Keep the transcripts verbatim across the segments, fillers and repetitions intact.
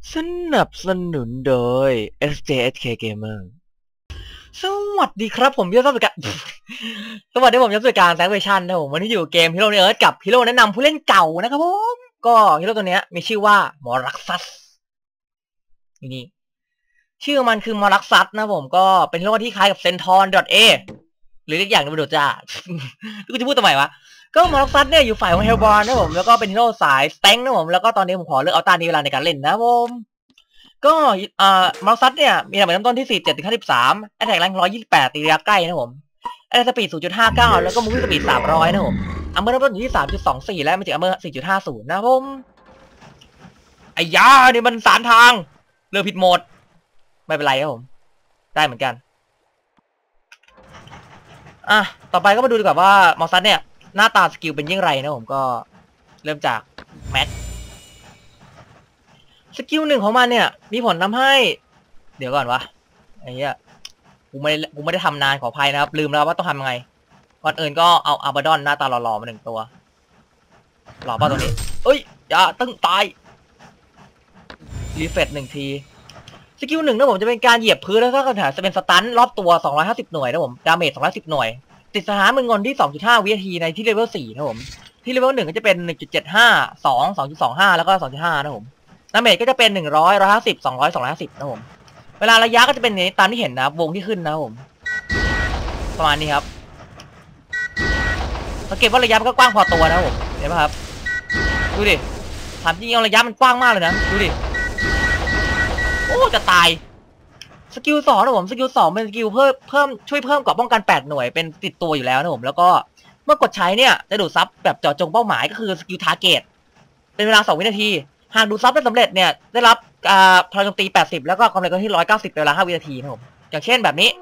สนับสนุนโดย เอส เจ เอส เค Gamer สวัสดีครับผมยศสุการสวัสดีผมยศสุการแซงเวชั่นนะผมวันนี้อยู่เกม Hero Earth กับ Hero แนะนำผู้เล่นเก่านะครับผมก็ Hero ตัวนี้มีชื่อว่าหมอรักซัสนี่ชื่อมันคือหมอรักซัสนะผมก็เป็น Hero ที่คล้ายกับเซนทอน .a หรืออีกอย่างนึงไปดูจ้ากูจะพูดทำไมวะก็หมอรักซัสเนี่ยอยู่ฝ่ายของเฮลบอลนะผมแล้วก็เป็นฮีโร่สายสแตงนะผมแล้วก็ตอนนี้ผมขอเลือกเอาตานี้เวลาในการเล่นนะผมก็อ่ามอร์ซัสเนี่ยมีระดับเริ่มต้นที่สี่สิบเจ็ดถึงห้าสิบสามแอตแทกแรงหนึ่งร้อยยี่สิบแปดตีระยะใกล้นะผมแอตแทกสปีด ศูนย์จุดห้าเก้า แล้วก็มูฟสปีดสามร้อยนะผมอัมเบอร์เริ่มต้นอยู่ที่ สามจุดสองสี่ และมันจะอัมเบอร์ สี่จุดห้าศูนย์ นะผมไอ้ยานี่มันสารทางเลือกผิดโหมดไม่เป็นไรครับผมได้เหมือนกันอ่ะต่อไปก็มาดูดีกว่าว่ามอร์ซัสเนี่ยหน้าตาสกิลเป็นยังไงนะผมก็เริ่มจากแมทสกิลหนึ่งของมันเนี่ยมีผลทำให้เดี๋ยวก่อนวะไอ้เหี้ยกูไม่กูไม่ได้ทำนานขออภัยนะครับลืมแล้วว่าต้องทำยังไงก่อนอื่นก็เอาอาบาดอนหน้าตาหล่อๆมาหนึ่งตัวหล่อป่ะตัวนี้เอ้ยอย่าตึ้งตายรีเฟรชหนึ่งทีสกิลหนึ่งนะผมจะเป็นการเหยียบพื้นแล้วก็กระแทกจะเป็นสตันรอบตัวสองร้อยห้าสิบหน่วยนะผมดาเมจสองร้อยสิบหน่วยติดสถานมึงงอนที่ สองจุดห้า วินาทีในที่เลเวลสี่นะผมที่เลเวลหนึ่งก็จะเป็น หนึ่งจุดเจ็ดห้า สอง สองจุดสองห้า แล้วก็ สองจุดห้า นะผมดาเมจก็จะเป็นหนึ่งร้อย หนึ่งร้อยห้าสิบ สองร้อย สองร้อยห้าสิบนะผมเวลาระยะก็จะเป็นนี้ตามที่เห็นนะวงที่ขึ้นนะผมประมาณนี้ครับสังเกตว่าระยะมันก็กว้างพอตัวนะผมเห็นไหมครับดูดิถามจริงๆระยะมันกว้างมากเลยนะดูดิโอ้จะตายสกิลสองนะผมสกิลสองเป็นสกิลเพิ่มเพิ่มช่วยเพิ่มเกราะป้องกันแปดหน่วยเป็นติดตัวอยู่แล้วนะผมแล้วก็เมื่อกดใช้เนี่ยจะดูดซับแบบเจาะจงเป้าหมายก็คือสกิลทาร์เก็ตเป็นเวลาสองวินาทีหากดูดซับได้สำเร็จเนี่ยได้รับอ่าพลังโจมตีแปดสิบแล้วก็ความเร็วที่หนึ่งร้อยเก้าสิบเป็นเวลาห้าวินาทีนะผมอย่างเช่นแบบนี้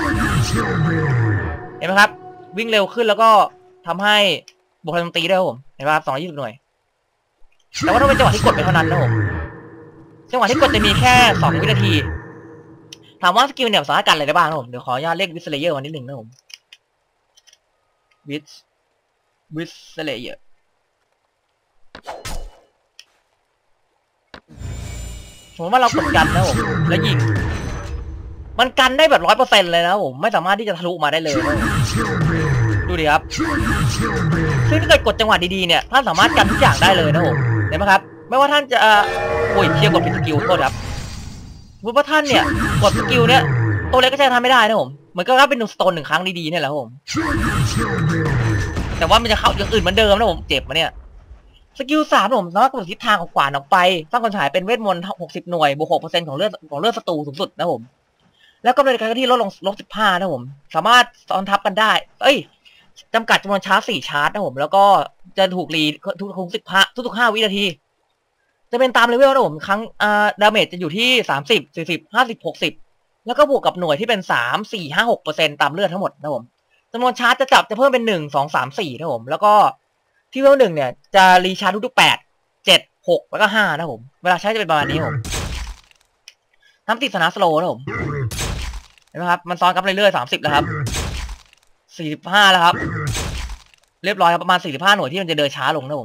เห็นไหมครับวิ่งเร็วขึ้นแล้วก็ทำให้บวกพลังโจมตีได้ครับผมเห็นไหมครับสองร้อยยี่สิบหน่วยแต่ว่าต้องเป็นจังหวะที่กดไปเท่านั้นนะผมจังหวะที่กดจะมีแค่สองวินาทีถามว่าสกิลเนี่ยสามารถกันอะไรได้บ้างนะผมเดี๋ยวขออนุญาตเรียกวิสเลเยอร์วันนิดหนึ่งนะผมวิสวิสเลเยอร์สมมติว่าเรากดกันนะผมแล้วยิงมันกันได้แบบร้อยเปอร์เซ็นต์เลยนะผมไม่สามารถที่จะทะลุมาได้เลยนะดูดิครับซึ่งถ้าเกิดกดจังหวะดีๆเนี่ยท่านสามารถกันทุกอย่างได้เลยนะผมเห็นไหมครับไม่ว่าท่านจะโอ้ยเทียบกับผิดสกิลโทษครับสมมติว่าท่านเนี่ยกดสกิลเนี่ยตัวเล็กก็จะทำไม่ได้นะผมเหมือนก็รับเป็นนูสโตนหนึ่งครั้งดีๆเนี่ยแหละผมแต่ว่ามันจะเข้าอย่างอื่นเหมือนเดิมนะผมเจ็บมาเนี่ยสกิลสามผมสามารถกำหนดทิศทางของขวานออกไปสร้างคนฉายเป็นเวทมนต์หกสิบหน่วยบวกหกเปอร์เซ็นต์ของเลือดของเลือดศัตรูสูงสุดนะผมแล้วก็ในการที่ลดลงลบสิบห้านะผมสามารถซ้อนทับกันได้เอ้ยจำกัดจำนวนชาร์จสี่ชาร์จนะผมแล้วก็จะถูกรีทุกทุกสิบห้าทุกๆห้าวินาทีจะเป็นตามเลเวลนะผมครั้งอ่าดาเมจจะอยู่ที่สามสิบ สี่สิบ ห้าสิบ หกสิบแล้วก็บวกกับหน่วยที่เป็นสาม สี่ ห้า หกเปอร์เซ็นต์ตามเลือดทั้งหมดนะผมจำนวนชาร์จจะจับจะเพิ่มเป็นหนึ่ง สอง สาม สี่นะผมแล้วก็ที่เลเวลหนึ่งเนี่ยจะรีชาร์จทุกๆแปด เจ็ด หกแล้วก็ห้านะผมเวลาใช้จะเป็นประมาณนี้ผมทำติดสนาสโลนะผมเห็นไหมครับมันซ้อนกันเรื่อยๆสามสิบแล้วครับสี่สิบห้าแล้วครับเรียบร้อยครับประมาณสี่สิบห้าหน่วยที่มันจะเดินช้าลงนะผม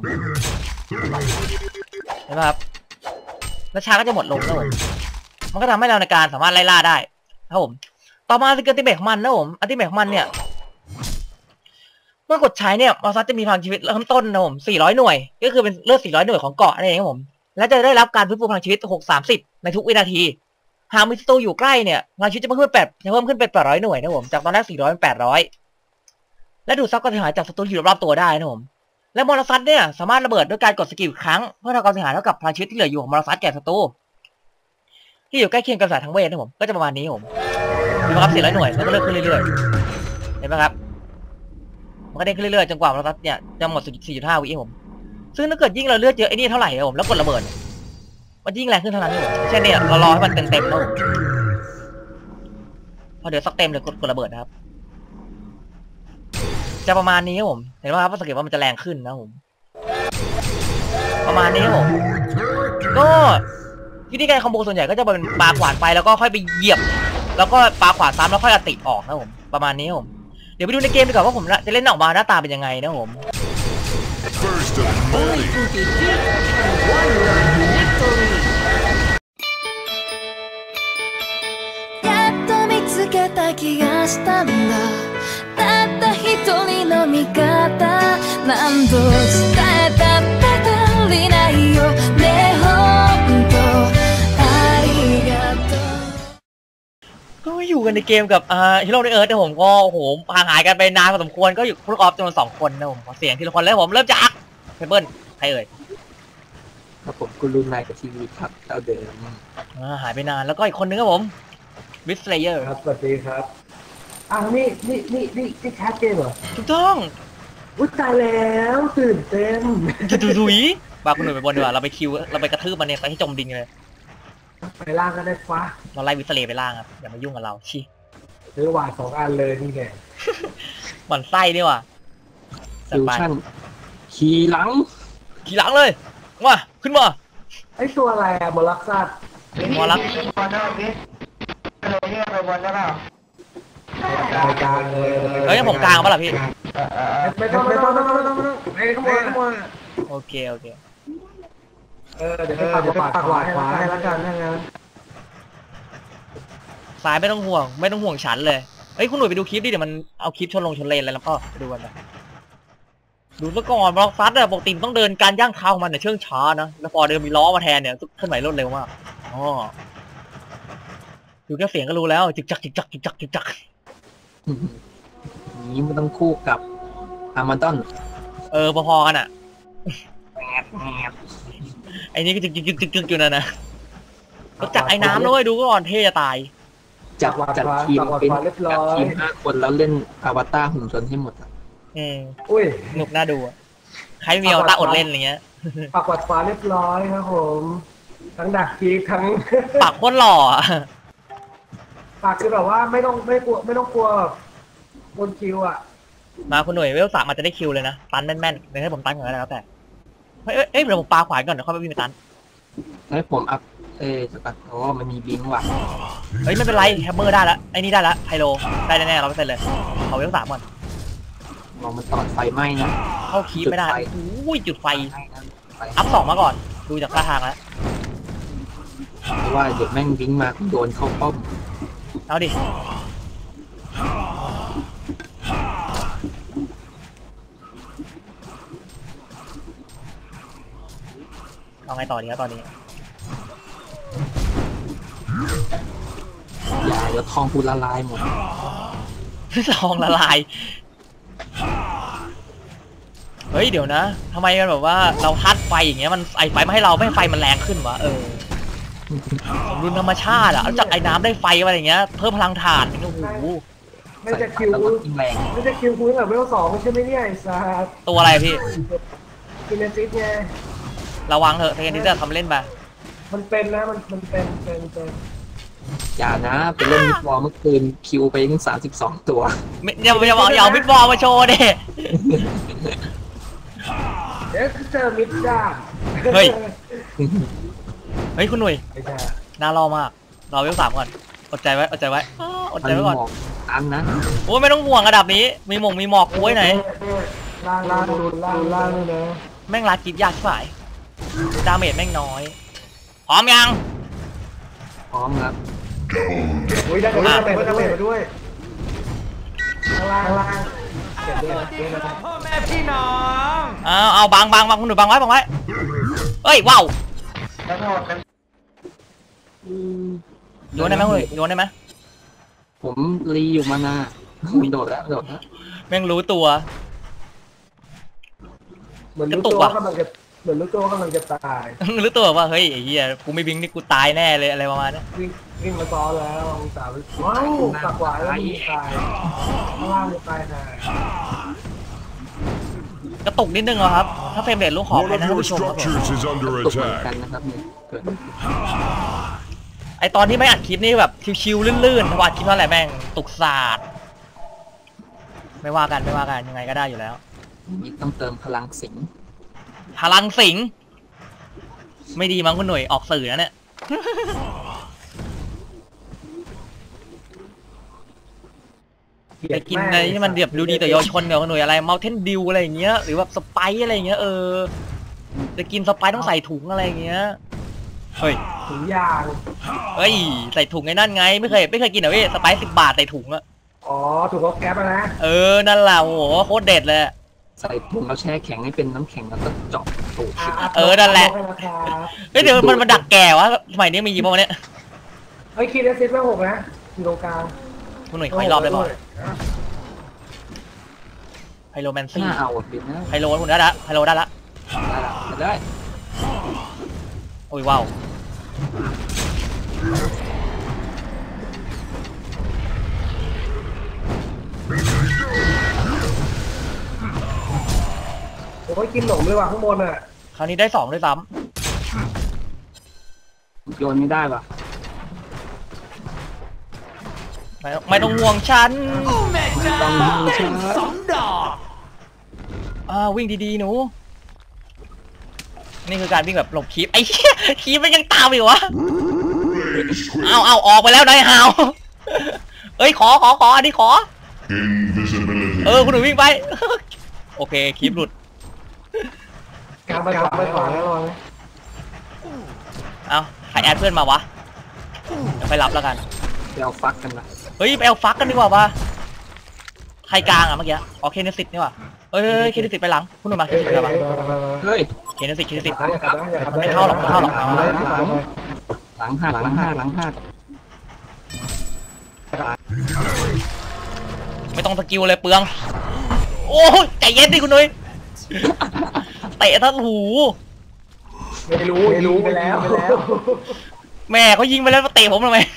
เห็นไหมครับแล้วช้าก็จะหมดลงนะผมมันก็ทำให้เราในการสามารถไล่ล่าได้ครับผมต่อมาสกิลอัลติเมทของมันนะผมอัลติเมทของมันเนี่ยเมื่อกดใช้เนี่ยมอร์ซัสจะมีพลังชีวิตเริ่มต้นนะผมสี่ร้อยหน่วยก็คือเป็นเลือดสี่ร้อยหน่วยของเกาะนั่นเองครับผมและจะได้รับการฟื้นฟูพลังชีวิตหก สามสิบในทุกวินาทีหากมีศัตรูอยู่ใกล้เนี่ยพลังชีวิตจะเพิ่มขึ้นแปดจะเพิ่มขึ้นเป็นแปดร้อยหน่วยนะผมจากตอนแรกสี่ร้อยเป็นแปดร้อยและดูดซับการเสียหายจากศัตรูอยู่รอบๆตัวได้นะผมและมอร์ซัสเนี่ยสามารถระเบิดด้วยการกดสกิลครั้งเพื่อทำความเสียหายเท่ากับพลังชีวิตที่เหลืออยู่ของมอร์ซัสแก่ศัตรูที่อยู่ใกล้เคียงกับสายทั้งเวทนะผมก็จะประมาณนี้ผมดูครับสี่ร้อยหน่วยแล้วก็เลื่อนขึ้นเรื่อยๆเห็นไหมครับมันก็เด้งขึ้นเรื่อยๆจนกว่ามอร์ซัสเนี่ยจะหมด สี่จุดห้า วิผมซึ่งถ้าเกิดยิ่งเราเลือดเยอะไอ้นี่เท่าไหร่นะผมแล้วกดระเบิดมันยิ่งแรงขึ้นเท่านั้นผมเช่นเนี่ยเรารอให้มันเต็มๆนะผมพอเดี๋ยวสักเต็มเลยกดกดระเบิดนะครับจะประมาณนี้ครับผมเห็นไหมครับว่าสังเกตว่ามันจะแรงขึ้นนะผมประมาณนี้ครับผมก็วิธีการคอมโบส่วนใหญ่ก็จะเป็นปาขวานไปแล้วก็ค่อยไปเหยียบแล้วก็ปาขวานซ้ำแล้วค่อยอติออกนะผมประมาณนี้ผมเดี๋ยวไปดูในเกมดีกว่าว่าผมจะเล่นออกมาหน้าตาเป็นยังไงนะผม気がしたんだたった一人の味方何度伝えたって足りないよねほんとありがとうก็อยู่กันในเกมกับอ่าฮีโร่ในเอิร์ธนะผมก็โอ้โหห่างหายกันไปนานพอสมควรก็อยู่พวกออฟจำนวนสองคนนะผมขอเสียงทีละคนแล้วผมเริ่มจากเพเบิลใครเอ่ยครับผมกุลูนายกับทีวีครับเท่าเดิมอ่าหายไปนานแล้วก็อีกคนนึงครับผมวิสเลเยอร์ครับสวัสดีครับอ้าวนี่นี่นี่นี่ที่แคสเกมเหรอถูกต้องอุ้ยตายแล้วตื่นเต้นดุดุยบาคุณหนุ่ยไปบนดีกว่าเราไปคิวเราไปกระทืบมันเนี่ยไปให้จมดินเลยไปล่างก็ได้ฟ้าเราไล่วิสเลไปล่างครับอย่ามายุ่งกับเราชิซื้อหวานสองอันเลยนี่ไงหมันไส้นี่ว่ะฟิวชั่นขี่หลังขี่หลังเลยมาขึ้นมาไอตัวอะไรอะมอลักซัดมอลักบอลได้ไหมอะไรเนี่ยไปบอลได้เปล่าไปกลางเลยเฮ้ยผมกลางป่ะล่ะพี่ไม่ต้องไม่ต้องไม่ต้องไม่ต้องไม่ต้องไม่ต้องโอเคโอเคเออเดี๋ยวไปปักปักขวาขวาให้แล้วกันถ้างั้นซ้ายไม่ต้องห่วงไม่ต้องห่วงฉันเลยเฮ้ยคุณหนุ่ยไปดูคลิปดิเดี๋ยวมันเอาคลิปชนลงชนเลนอะไรแล้วก็ไปดูกันไปดูซะก่อนบล็อกซัดอะปกติต้องเดินการย่างเท้าของมันเนี่ยเชื่องช้านะแล้วพอเดินมีล้อมาแทนเนี่ยเคลื่อนไหวรวดเร็วมากอ๋อดูแค่เสียงก็รู้แล้วจิกจักจิกจักจิกจักจิกจักนี้มันต้องคู่กับอาร์มาดอนเออพอๆกันอะไอ้นี่ก็จิกจิกจิกจิกอยู่นะนะรู้จักไอ้น้ำด้วยดูก่อนเท่จะตายจัดจัดทีมเป็นจัดทีมห้าคนแล้วเล่นอวตารหุ่นยนต์ให้หมดอ่ะอืมอุ้ยหนุกน่าดูใครมีอวตารอดเล่นอะไรเงี้ยปากกวาดฟ้าเรียบร้อยครับผมทั้งดักทีทั้งปากโคตรหล่อปากคือแบบว่าไม่ต้องไม่กลัวไม่ต้องกลัวบนคิวอ่ะมาคุณหน่วยเวลสามอาจจะได้คิวเลยนะตันแม่นๆเดี๋ยวให้ผมตันก่อนแล้วแต่เฮ้ยเอ้ยเดี๋ยวผมปาขวานก่อนเดี๋ยวค่อยไปวิ่งไปตันให้ผมอัพเอ๊ะจะตัดโอ้มันมีบิงว่ะเฮ้ยไม่เป็นไรแฮมเมอร์ได้แล้วไอ้นี่ได้แล้วไฮโลได้แน่ๆเราไม่เป็นเลยเอาเวลสามก่อนมองมันตอดไฟไหม้นะเข้าคีไม่ได้อุ้ยจุดไฟอัพสองมาก่อนดูจากท่าทางแล้วเพราะว่าเดี๋ยวแม่งบิงมาโดนเข้าป้อมเอาดิเอาไงต่อดีครับตอนนี้อย่าเดี๋ยวทองกูละลายหมดทองละลายเฮ้ยเดี๋ยวนะทำไมมันแบบว่าเราทัดไฟอย่างเงี้ยมันไอไฟมาให้เราไม่ไฟมันแรงขึ้นวะเออสมดุลธรรมชาติอะจากไอ้น้ำได้ไฟอะไรอย่างเงี้ยเพิ่มพลังถ่านโอ้โหไม่จะคิวไม่จะคิวคุณแบบเวลสองใช่ไหมเนี่ยไอ้สัสตัวอะไรพี่กินเนซิสไงระวังเถอะเทนนิสจะทำเล่นไปมันเป็นนะมันมันเป็นเป็นเป็นอย่านะไปเล่นมิดบอลเมื่อคืนคิวไปถึงสามสิบสองตัวอย่าอย่าบอกอย่าเอามิดบอลมาโชว์ดิเดี๋ยวเจอมิดจ้าเฮ้ยเฮ้ยคุณหนุ่ยน่ารอมากรอเวลสามก่อนอดใจไว้อดใจไว้อดใจไว้ก่อนอันนะโอ้ไม่ต้องห่วงระดับนี้มีหมงมีหมอกกุ้ยไหนล่างล่างล่างล่างเลยนะแม่งลากิฟยากฝ่ายดาเมจแม่งน้อยพร้อมยังพร้อมครับอุ้ยได้ดาเมจดาเมจมาด้วยล่างล่างพ่อแม่พี่น้องเอาเอาบังบังบังคุณหนูบังไว้บังไว้เอ้ยว้าวโยนได้ไหมเว้ยโยนได้ไหมผมรีอยู่มานาโดดแล้วโดดแล้วแม่งรู้ตัวเหมือนรู้ตัวกำลังจะเหมือนรู้ตัวกำลังจะตายรู้ตัวว่าเฮ้ยไอ้เหี้ยกูไม่บิงนี่กูตายแน่เลยอะไรประมาณนี้วิ่งวิ่งมาซ้อแล้วองศาว้าวตักหวายแล้วมีตายข้างล่างมีตายนะกระตุกนิดนึงเหรอครับถ้าเฟรมเรทลูกขอให้นะท่านผู้ชมครับไอตอนที่ไม่อัดคลิปนี่แบบชิวๆลื่นๆถ้าอัดคลิปเท่าไหร่แม่งตกศาสตร์ไม่ว่ากันไม่ว่ากันยังไงก็ได้อยู่แล้วนี่ต้องเติมพลังสิงพลังสิงไม่ดีมั้งคุณหน่วยออกสื่อนะเนี่ยไปกินอะไรที่มันเดือบดูดีแต่เยาวชนเดี๋ยวคุณหน่วยอะไรเมาเทนดิวอะไรอย่างเงี้ยหรือแบบสไปซ์อะไรอย่างเงี้ยเออจะกินสไปซ์ต้องใส่ถุงอะไรอย่างเงี้ยเฮ้ยถุงยางเฮ้ยใส่ถุงไอ้นั่นไงไม่เคยไม่เคยกินเหรอพี่สไปซ์สิบบาทใส่ถุงอะอ๋อถุงรถแก๊ปนะเออนั่นแหละโอ้โหโคตรเด็ดเลยใส่ถุงเราแช่แข็งให้เป็นน้ำแข็งแล้วก็เจาะตูดเออนั่นแหละเฮ้ยเดี๋ยวมันมันดักแก่วะสมัยนี้มีกี่โมงเนี่ยเฮ้ยคีย์เลสซิสแม่หกนะอยู่ตรงกลางคุณหน่วยขออีกรอบได้ป่ะไฮโลแมนซี่น่าเอาอ่ะปิดนะไฮโลคุณได้ละไฮโลได้ละได้ได้โอ้ยว้าวโอ้ยกินหนมเลยว่ะข้างบนอ่ะคราวนี้ได้สองด้วยซ้โยนไม่ได้ป่ะำไม่ไม่ต้องห่วงฉันต้องมีเชื้ออ่าวิ่งดีๆหนูนี่คือการวิ่งแบบหลบคีบไอ้เหี้ยคีบมันยังตามอยู่วะเอาเอาออกไปแล้วนายฮาวเอ้ยขอขอขออันนี้ขอเออคุณหนูวิ่งไปโอเคคลิปหลุดการไปขวาไปขวาแล้วรอเอาใครแอดเพื่อนมาวะเดี๋ยวไปรับแล้วกันไปเอาฟักกันนะเฮ้ยไปเอาฟักกันดีกว่าปะใครกลางอะเมื่อกี้อ๋อเคนสิตนี่ว่ะเอ้ยเคนสิตไปหลังคุณหนูมาเคนสิตไปหลังเฮ้ยเคนสิตเคนสิตไม่ไม่เข้าหรอกไม่เข้าหรอกหลังหักหลังหักหลังหักไม่ต้องสกิลเลยเปลืองโอ้ยใจเย็นดิคุณหนุ่ยเตะท่านหูไม่รู้ไม่รู้ไปแล้วไปแล้วแม่เขายิงไปแล้วมาเตะผมทำไม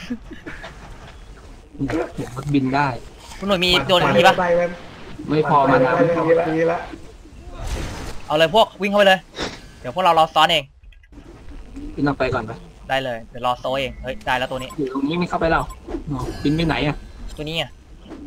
รถบินได้คุณหนุ่ยมีโดนทีปะไม่พอมานะไม่พอเอาเลยพวกวิ่งเข้าไปเลยเดี๋ยวพวกเรารอซ้อนเองบินออกไปก่อนไปได้เลยเดี๋ยวรอโซเองเฮ้ยได้แล้วตัวนี้อยู่ตรงนี้ไม่เข้าไปแล้วบินไปไหนอ่ะตัวนี้อ่ะ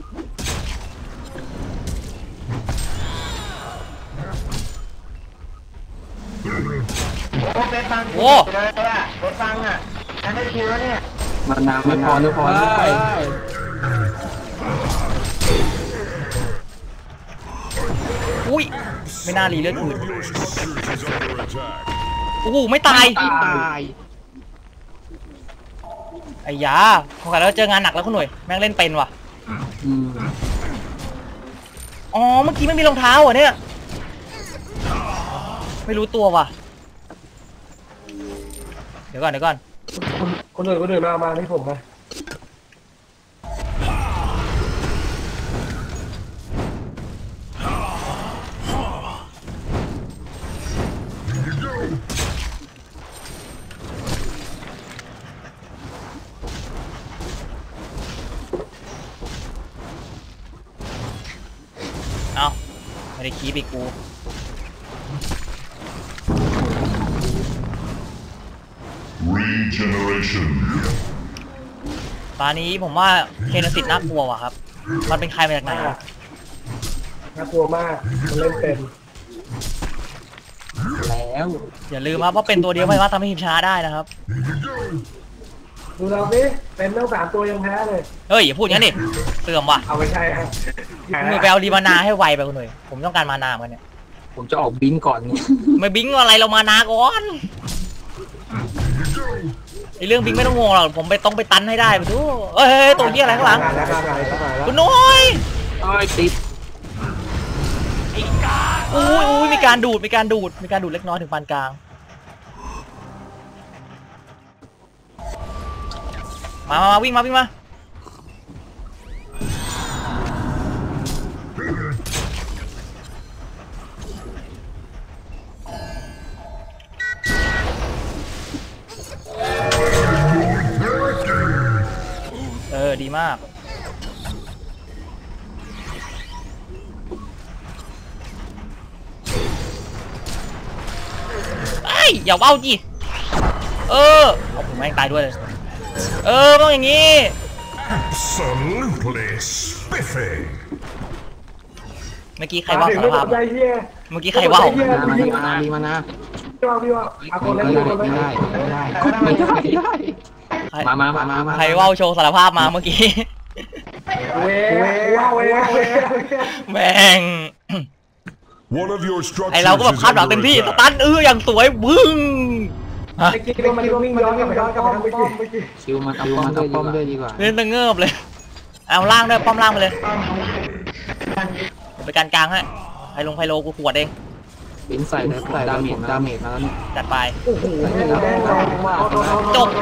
โอ้รถฟังอ่ะอันนี้คิวแล้วเนี่ยมานาไม่พอไม่พอไม่ไปอุ้ยไม่น่ารีเลือดอื่นโอ้โหไม่ตายตายไอ้ยาพอกันแล้วเจองานหนักแล้วคุณหนุ่ยแม่งเล่นเป็นว่ะอืมอ๋อเมื่อกี้ไม่มีรองเท้าเหรอเนี่ยไม่รู้ตัวว่ะเดี๋ยวก่อนเดี๋ยวก่อนคนคนอื่นคนอื่นมามาที่ผมมาเอาไม่ได้คีบอีกกู Regeneration ตอนนี้ผมว่าเคนสิตน่ากลัวว่ะครับมันเป็นใครมาจากไหนอะน่ากลัวมากมันเล่นเป็นแล้วอย่าลืมครับว่าเป็นตัวเดียวไม่ว่าทำให้ทีมชนะได้นะครับดูเราสิเป็นตั้งสามตัวยังแพ้เลยเฮ้ยอย่าพูดอย่างนั้นดิเสื่อมว่ะเอาไม่ใช่ฮะคุณหนุ่ยไปเอารีมานาให้ไวไปคุณหนุ่ยผมต้องการมานาเหมือนกันเนี่ยผมจะออกบินก่อนนี่ไม่บิงอะไรเรามานาก่อนไอเรื่องบิงไม่ต้องงงหรอกผมไปต้องไปตันให้ได้ไปดูเอ้ยตัวเหี้ยอะไรข้างหลังคุณหนุ่ยต้อยติดอุ้ยอุ้ยมีการดูดมีการดูดมีการดูดเล็กน้อยถึงปานกลางมามาวิ่งมาวิ่งมาเออดีมากไอ้อย่าว้าวจีเออเอาผมแม่งตายด้วยเลยเออต้องอย่างงี้ Absolutely spiffy เมื่อกี้ใครว่าวสารภาพใจเฮียเมื่อกี้ใครว่าวมานามานาดีมานาพี่ว่าพี่ว่าเอาคนไม่เล่นได้คนไม่เล่นได้ไม่ได้ไม่ได้ไม่ได้มามามามามาใครว่าวโชว์สารภาพมาเมื่อกี้เว้ว้าวเว้เว้แม่ง One of your structures ไอเราก็แบบคาดหวังเต็มที่สตันเอออย่างสวยบึ้งฮะไอ้กิ๊กมันวิ่งย้อนกลับไปย้อนกลับไปทางเมื่อกี้คิวมันเอาป้อมเอาป้อมด้วยดีกว่าเล่นตะเงิบเลยเอาล่างด้วยป้อมล่างไปเลยเดี๋ยวไปการกลางให้ไพลงไพโลกูขวดเองปิ้นใส่เลยใส่ดาเมจดาเมจมาแล้วนี่จัดไปโอ้โหแดงมากจบ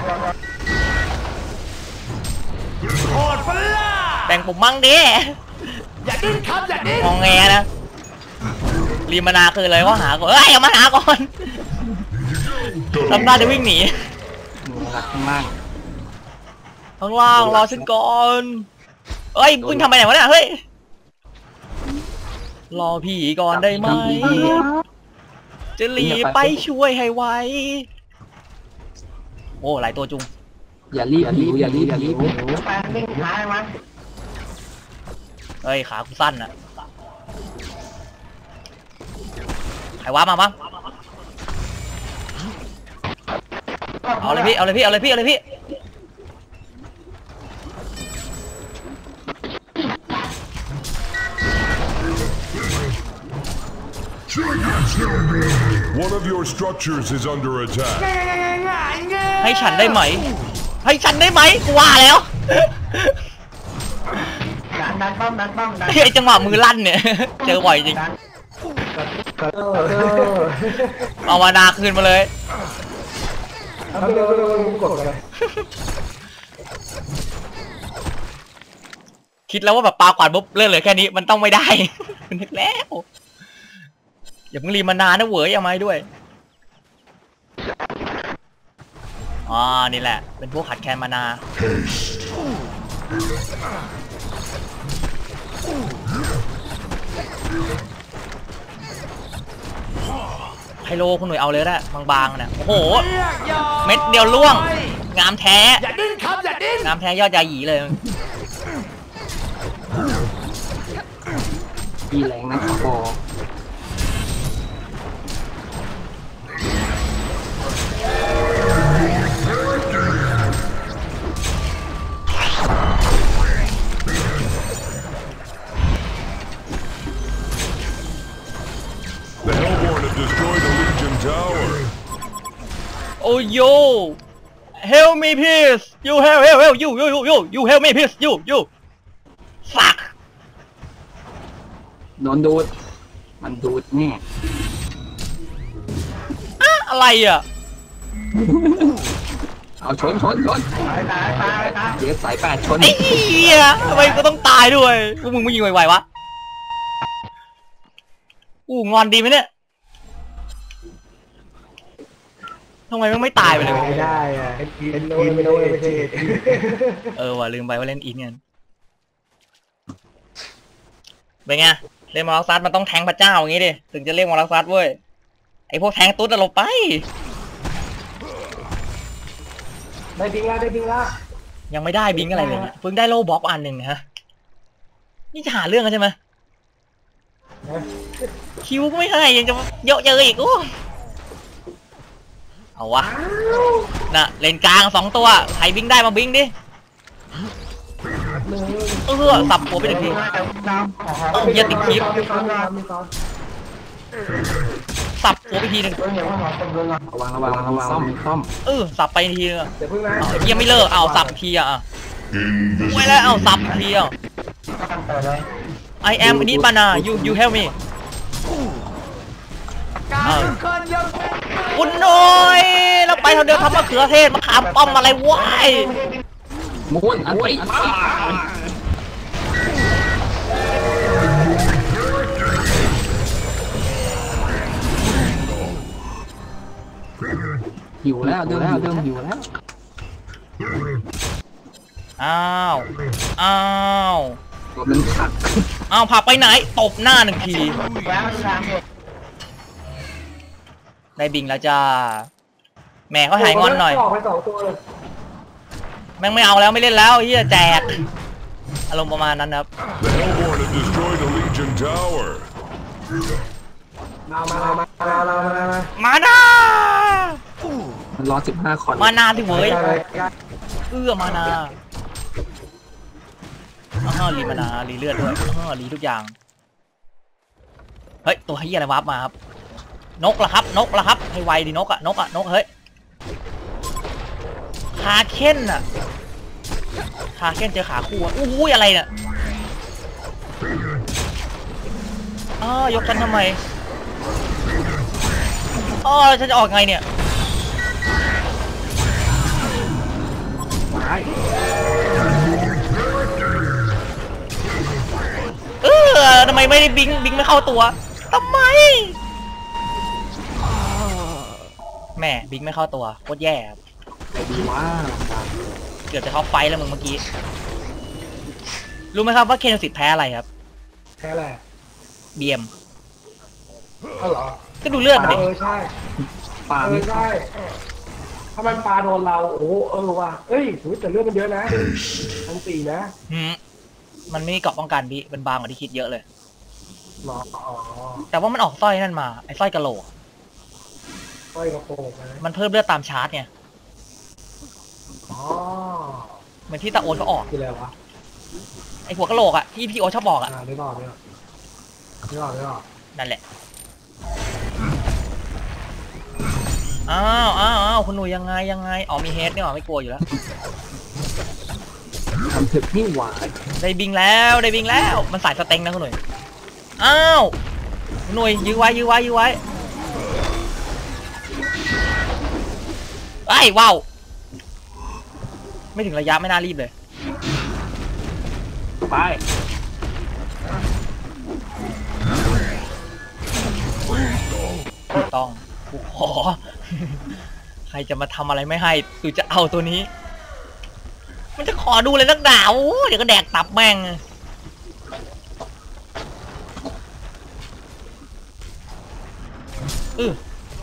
แบ่งผมมั่งดิอย่าดิ้นครับอย่าดิ้นมองแงนะรีมานาคืออะไรว่าหาก่อนเอ้ยเอามาหาก่อนทำได้จะวิ่งหนีหนูรักข้างล่างข้างล่างรอฉันก่อนเอ้ยวิ่งทำไปไหนวะเนี่ยเฮ้ยรอพี่ก่อนได้ไหมจะรีบไปช่วยให้ไวโอ้หลายตัวจุงอย่ารีบอย่ารีบอย่ารีบอย่ารีบแปดนิ่งหายมันเฮ้ยขากูสั้นอะใครว้ามาบ้างเอาเลยพี่เอาเลยพี่เอาเลยพี่เอาเลยพี่ One of your structures is under attack. ให้ฉันได้ไหมให้ฉันได้ไหมกูว่าแล้วดันดันป้อมดันป้อมดันไอ้จังหวะมือลั่นเนี่ยเจอบ่อยจริงเออเออเอามานาคืนมาเลยทำเร็วเร็วกดเลยคิดแล้วว่าแบบปลากวาดปุ๊บเลื่อนเหลือแค่นี้มันต้องไม่ได้ นึกแล้วอย่าเพิ่งรีมานานนะเว้ยเอาไม้ด้วยอ๋อนี่แหละเป็นพวกขัดแคลนมานาไฮโลคุณหน่วยเอาเลยได้บางๆนะโอ้โหเม็ดเดียวล่วงงามแท้อย่าดิ้นครับอย่าดิ้นงามแท้ยอดยาหยีเลยปีแรงนะขอ The Hellborn have destroyed the Legion Tower. Oh yo help me please you help help help you you you you you help me please you you fuck โดนดูดมันดูดแน่อะอะไรอ่ะเอาชนชนชนตายตายตายตายเดี๋ยวสายแปดชนไอ้เหี้ยทำไมก็ต้องตายด้วยพวกมึงไม่ยิงไวๆวะอู้งอนดีไหมเนี่ยทำไมมันไม่ตายไปเลยไม่ได้อะกินกินไม่ได้ไม่ใช่เออว่ะลืมไปว่าเล่นอินกันเป็นไงเล่นมอร์ซัสมันต้องแทงพระเจ้าอย่างงี้ดิถึงจะเรียกมอร์ซัสเว้ยไอพวกแทงตุ๊ดอะหลบไปได้บิงละได้บิงละยังไม่ได้บิงอะไรเลยเนี่ยเพิ่งได้โล่บล็อกอันหนึ่งนะฮะนี่จะหาเรื่องกันใช่ไหมคิวก็ไม่ให้ยังจะเยอะเยอะอีกโอ้เอาวะน่ะเลนกลางสองตัวใครบิงได้มาบิงดิเออสับหัวไปหนึ่งทีเอออย่าติดคลิปสับหัวไปทีหนึ่งระวังระวังระวังซ่อมซ่อมเออสับไปทีนึงเดี๋ยวพึ่งนะเอาไอ้เหี้ยังไม่เลิกเอาสับทีอ่ะไว้แล้วเอาสับทีอ่ะ I am need banana you you help me คุณหน่อยแล้วไปทางเดียวทำมะเขือเทศมะขามป้อมอะไรวะม้วนอันไปหิวแล้วเริ่มเริ่มหิวแล้วอ้าวอ้าวตัวมันขัดอ้าวพาไปไหนตบหน้าหนึ่งทีได้บิงแล้วจ้าแม่เขาหายงอนหน่อยออกไปสองตัวเลยแม่งไม่เอาแล้วไม่เล่นแล้วเฮียแจกอารมณ์ประมาณนั้นครับ The Hellborn have destroyed the Legion Tower. มามามามามามามามานามันรอสิบห้าคอนมานาที่เว้ยเอื้อมานาอ้าวรีมานารีเลือดด้วยอ้าวรีทุกอย่างเฮ้ยตัวเฮียอะไรวาร์ปมาครับนกละครับนกละครับให้ไวดินกอะนกอะนกเฮ้ยขาเค้นอะขาเค้นเจอขาคู่อะอู้ยอะไรเนี่ยอ้ายกฉันทำไมอ้อฉันจะออกไงเนี่ยเออทำไมไม่ได้บิงบิงไม่เข้าตัวทำไมแม่บิงไม่เข้าตัวโคตรแย่ไอ้ดีว่าเกือบจะท็อปไฟแล้วมึงเมื่อกี้รู้ไหมครับว่าเคนสิทธิ์แพ้อะไรครับแพ้อะไรเบียมอ๋อเหรอก็ดูเลือดมันดิเออใช่ปาเออใช่ถ้ามันปาโดนเราโอ้เออว่ะเอ้ยแต่เลือดมันเยอะนะทั้งปีนะหืมมันไม่มีเกราะป้องกันดิมันบางกว่าที่คิดเยอะเลยหรออ๋อแต่ว่ามันออกสร้อยนั่นมาไอ้สร้อยกะโหลกสร้อยกระโปรงนะมันเพิ่มเลือดตามชาร์จไงอ๋อเหมือนที่ตาโอนเขาออกคืออะไรวะไอ้หัวกะโหลกอ่ะที่พี่โอชอบบอกอ่ะไม่บอกไม่บอกไม่บอกไม่บอกนั่นแหละอ้าวอ้าวอ้าวคุณหนุ่ยยังไงยังไงอ๋อมีเฮดเนี่ยหรอไม่กลัวอยู่แล้วทำถึกนี่หวานได้บิงแล้วได้บิงแล้วมันสายสเต็งนะคุณหนุ่ยอ้าวคุณหนุ่ยยื้อไว้ยื้อไว้ยื้อไว้ไอ้ว้าวไม่ถึงระยะไม่น่ารีบเลยไปต้องกูขอใครจะมาทำอะไรไม่ให้กูจะเอาตัวนี้มันจะขอดูเลยนักด่าโอ้เดี๋ยวก็แดกตับแม่งอือ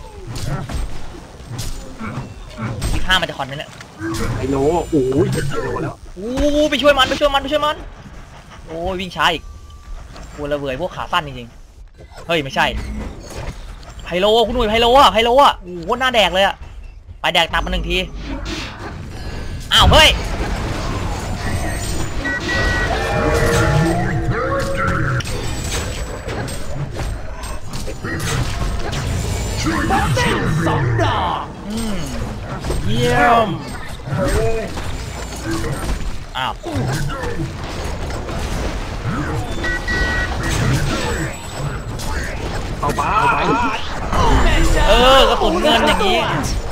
อีกห้ามันจะคอนไหมเนี่ยไอโลโอ้ยจะโลแล้วโอ้ไปช่วยมันไปช่วยมันไปช่วยมันโอ้ยวิ่งช้าอีกกลัวระเบิดพวกขาสั้นจริงๆเฮ้ยไม่ใช่ไฮโลคุณหนุ่ยไฮโลอ่ะไฮโลอ่ะโอ้โหหน้าแดกเลยอ่ะไปแดกตับมาหนึ่งทีอ้าวเฮ้ยสองดอกอืมเยี่ยมอ้าวเอาไปเออกระสุนเงินอย่างนี้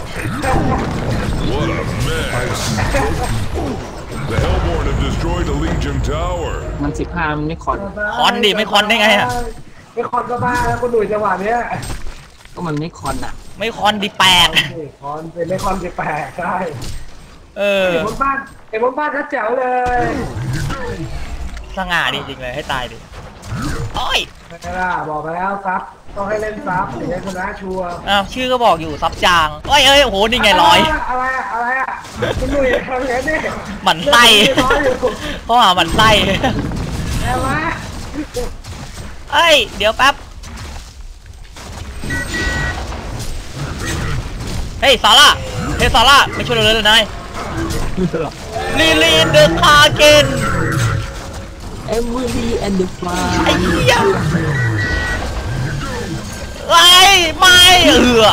What a mess! The Hellborn have destroyed a Legion tower. มันสิบห้ามันไม่คอนคอนดิไม่คอนได้ไงอ่ะไม่คอนก็บ้าแล้วคุณหนุ่ยจังหวะเนี้ยก็มันไม่คอนอ่ะไม่คอนดิแปลกคอนเป็นไม่คอนดิแปลกใช่เออไอ้บนบ้านไอ้บนบ้านชัดแจ๋วเลยสง่าดิจริงเลยให้ตายดิโอ้ยไม่ล่ะบอกไปแล้วซับต้องให้เล่นซับถึงจะชนะชัวร์อ้าวชื่อก็บอกอยู่ซับจางเอ้ยเอ้ยโอ้โหนี่ไงร้อยอะไรอะอะไรอะคุณหนุ่ยทำอย่างนี้หมันไส้เพราะว่าหมันไส้อะไรเอ้ยเดี๋ยวแป๊บเฮ้ยซาร่าเฮ้ยซาร่าไม่ช่วยเราเลยเลยนายลีลีนเดอะคาเกนเอมิลี่แอนด์เดอะฟลายไอ้เหี้ยไอ้ไม่เออ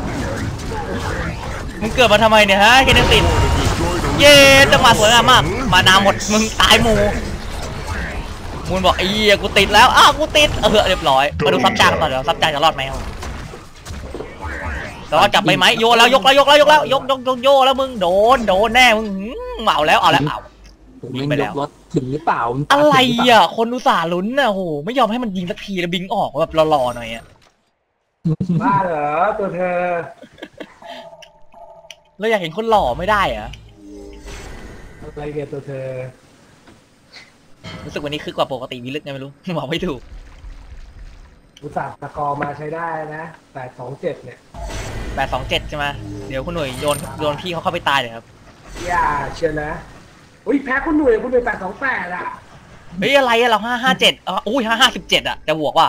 มึงเกิดมาทำไมเนี่ยฮะเคนตินเย้จังหวะสวยงามมากมานาหมดมึงตายหมูมูนบอกไอ้เหี้ยกูติดแล้วอ้าวกูติดเออเรียบร้อยมาดูซับจางต่อเดี๋ยวซับจางจะรอดไหมแล้วจับไปไหมโยแล้วยกแล้วยกแล้วยกแล้วยกยกยกโยแล้วมึงโดนโดนแน่มึงเหมาแล้วเอาแล้วเอายิงไปแล้วรถถึงหรือเปล่าอะไรอ่ะคนอุตส่าห์ลุ้นน่ะโหไม่ยอมให้มันยิงสักทีแล้วบิงออกแบบหล่อๆหน่อยอ่ะบ้าเหรอตัวเธอเราอยากเห็นคนหล่อไม่ได้เหรออะไรเกี่ยวตัวเธอรู้สึกวันนี้คือกว่าปกติวิลึกไงไม่รู้บอกไม่ถูกอุตส่าห์ตะกอมาใช้ได้นะแปดสองเจ็ดเนี่ยแปดสองเจ็ดใช่ไหมเดี๋ยวคุณหนุ่ยโยนโยนพี่เขาเข้าไปตายเลยครับอย่าเชื่อนะอุ้ยแพ้คุณหนุ่ยคุณหนุ่ยแปดสองแปดอ่ะเฮ้ยอะไรอะเราห้าห้าเจ็ดอ๋ออุ้ยห้าห้าสิบเจ็ดอะจะบวกว่า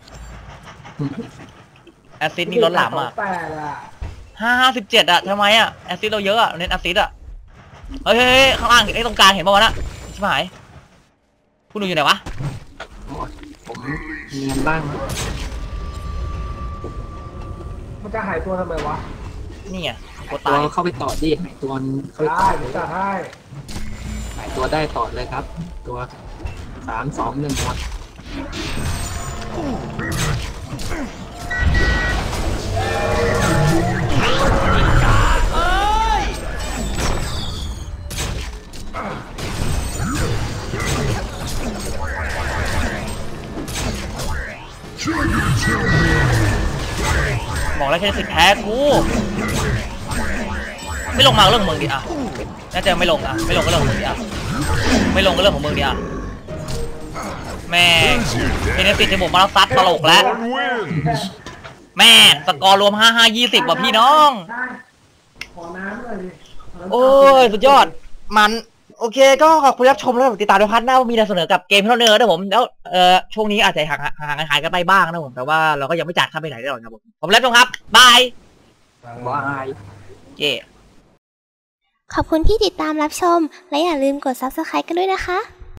แอซิดนี่ล้นหลามอะห้าห้าสิบเจ็ดอะทำไมอะแอซิดเราเยอะอะเน้นแอซิดอะเฮ้ยข้างล่างไอ้ตรงกลางเห็นป่าวนะใช่ไหมคุณหนุ่ยอยู่ไหนวะผมมีเงินบ้างนะมันจะหายตัวทำไมวะนี่ไงไอกดตัวตายเข้าไปต่อดิหายตัวเข้าไปได้ต่อเดี๋เลยวยจัดให้หายตัวได้ต่อเลยครับ ตัวสามสองหนึ่งหมดบอกแล้วแค่สิทธิ์แพ้กูไม่ลงมาเรื่องของมึงดิอ่ะน่าจะไม่ลงอ่ะไม่ลงก็เรื่องของมึงดิอ่ะไม่ลงก็เรื่องของมึงดิอ่ะแม่เทนเนสติจะบุกมาแล้วซัดตลกแล้ว One wins. แม่สกอร์รวมห้าห้ายี่สิบว่ะพี่น้องขอน้ำหน่อยดิโอ้ยสุดยอดมันโอเคก็ขอบคุณรับชมแล้วติดตามในพาร์ทหน้าว่ามีอะไรเสนอกับเกมที่เราเนิร์ดนะผมแล้วเอ่อช่วงนี้อาจจะห่างห่างหายกันไปบ้างนะผมแต่ว่าเราก็ยังไม่จัดข้ามไปไหนได้หรอกครับผมผมรับชมครับบายบายเย่ขอบคุณที่ติดตามรับชม และอย่าลืมกด ซับสไครบ์ กันด้วยนะคะ